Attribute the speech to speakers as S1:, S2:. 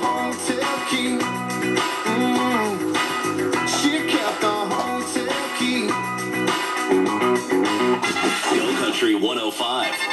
S1: hotel key. She kept the hotel key.
S2: Go Country 105.